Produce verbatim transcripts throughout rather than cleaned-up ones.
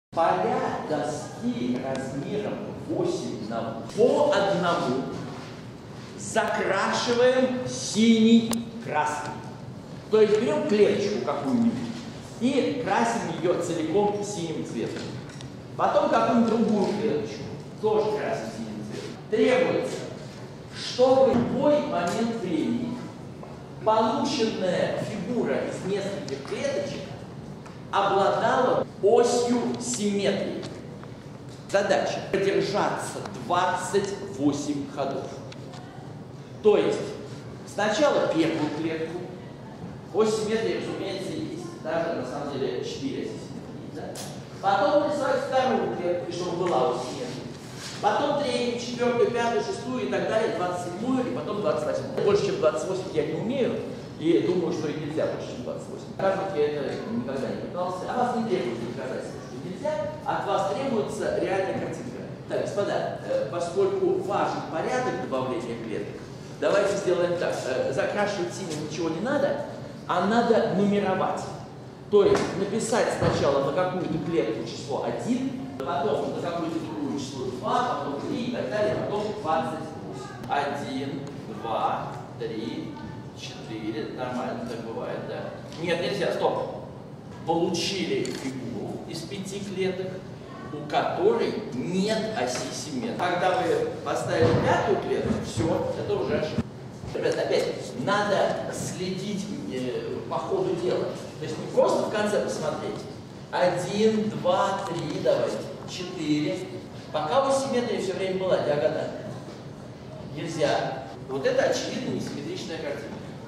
Поля доски размером восемь на по одному закрашиваем синей краской. То есть берем клеточку какую-нибудь и красим ее целиком синим цветом. Потом какую-нибудь другую клеточку тоже красим синим цветом. Требуется, чтобы в любой момент времени полученная фигура из нескольких клеточек обладала осью симметрии. Задача – продержаться двадцать восемь ходов. То есть сначала первую клетку, ось симметрии, разумеется, есть, даже на самом деле четыре оси симметрии. Да? Потом рисовать вторую клетку, чтобы была ось симметрии. Потом третью, четвертую, пятую, шестую и так далее, двадцать седьмую и потом двадцать восьмую. Больше, чем двадцать восемь я не умею. И думаю, что и нельзя больше, чем двадцать восемь. Кажется, я это никогда не пытался. От вас не требуется доказательства, что нельзя. От вас требуется реальная картинка. Так, господа, поскольку важен порядок добавления клеток, давайте сделаем так. Закрашивать синим ничего не надо, а надо нумеровать. То есть написать сначала на какую-то клетку число один, потом на какую-то другую число два, потом три и так далее, потом двадцать восемь. один, два, три, четыре, нормально так бывает, да. Нет, нельзя, стоп. Получили фигуру из пяти клеток, у которой нет оси симметрии. Когда вы поставили пятую клетку, все, это уже ошибка. Ребята, опять, надо следить э, по ходу дела. То есть не просто в конце посмотреть. Один, два, три, давайте, четыре. Пока у симметрии все время была диагональная. Нельзя. Вот это очевидно несимметричная картина.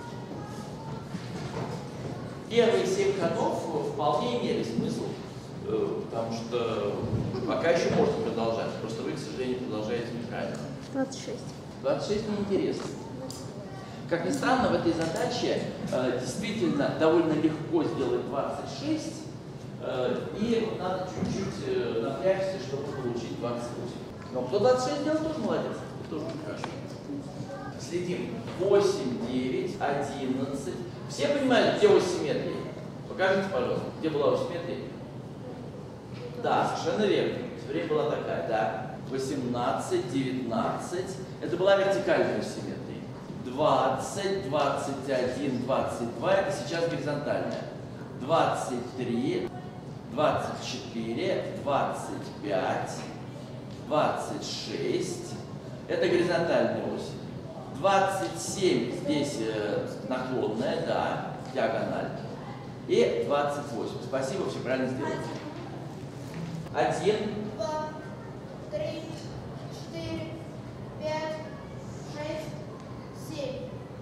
Первые семь ходов вполне имели смысл, потому что пока еще можно продолжать. Просто вы, к сожалению, продолжаете неправильно. двадцать шесть. двадцать шесть неинтересно. Как ни странно, в этой задаче э, действительно довольно легко сделать двадцать шесть, э, и вот надо чуть-чуть э, напрячься, чтобы получить двадцать восемь. Но кто двадцать шесть сделал, тоже молодец. Это тоже хорошо. Следим. восемь, девять, одиннадцать. Все понимают, где ось симметрии? Покажите, пожалуйста, где была ось симметрии? Да, совершенно верно. Все время была такая, да. восемнадцать, девятнадцать. Это была вертикальная ось симметрии. двадцать, двадцать один, двадцать два. Это сейчас горизонтальная. двадцать три, двадцать четыре, двадцать пять, двадцать шесть. Это горизонтальная ось. двадцать семь здесь э, наклонная, да, диагональ. И двадцать восемь. Спасибо, все правильно сделали. Один. Два, три, четыре, пять, шесть, семь,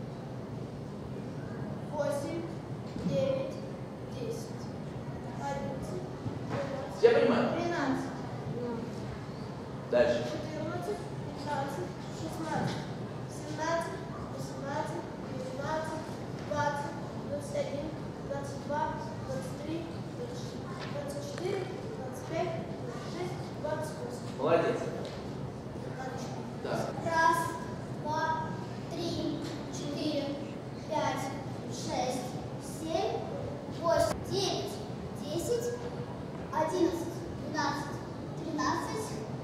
восемь, девять, десять, одиннадцать, двенадцать, Все понимают? тринадцать, Дальше. четырнадцать, пятнадцать, шестнадцать, семнадцать, восемнадцать, девятнадцать, двадцать, двадцать один, двадцать два, двадцать три, двадцать четыре, двадцать пять, двадцать шесть, двадцать восемь. Молодец. Да. Раз, два, три, четыре, пять, шесть, семь, восемь, девять, десять, одиннадцать, двенадцать, тринадцать,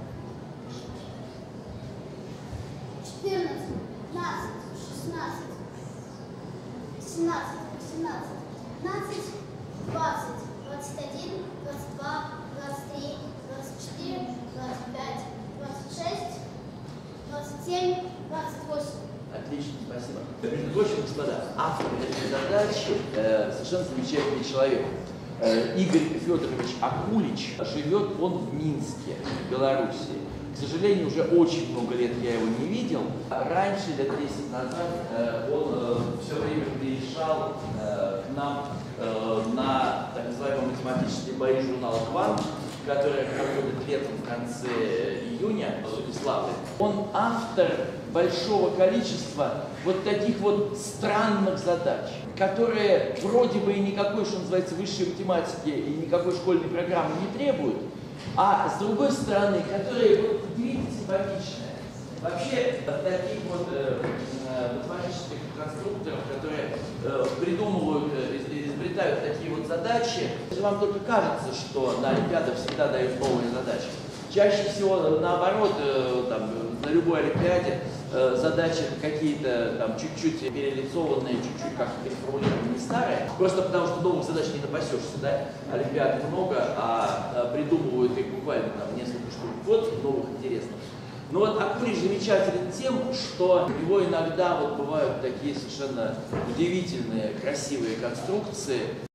четырнадцать, пятнадцать, шестнадцать, семнадцать, восемнадцать, девятнадцать, двадцать, двадцать один, двадцать два, двадцать три, двадцать четыре, двадцать пять, двадцать шесть, двадцать семь, двадцать восемь. Отлично, спасибо. Между прочим, господа, автор этой задачи э, совершенно замечательный человек. Э, Игорь Федорович Акулич. Живет он в Минске, в Белоруссии. К сожалению, уже очень много лет я его не видел. Раньше, лет десять назад, э, он э, все время приезжал э, к нам э, на так называемые математические бои журнала «Квант», которые проходят летом в конце июня в Сухиславле. Он автор большого количества вот таких вот странных задач, которые вроде бы и никакой, что называется, высшей математики и никакой школьной программы не требуют, а с другой стороны, которые вот удивительно симпатичные. Вообще, таких вот э, математических конструкторов, которые э, придумывают, э, изобретают такие вот задачи, если вам только кажется, что на олимпиадах всегда дают новые задачи, чаще всего наоборот, э, там, на любой олимпиаде э, задачи какие-то там чуть-чуть перелицованные, чуть-чуть как-то переформулированные старые, просто потому что новых задач не напасешься, да? Олимпиад много, а, а придумывают их буквально там несколько штук в год новых интересных. Но вот Акурич замечателен тем, что у него иногда вот бывают такие совершенно удивительные, красивые конструкции,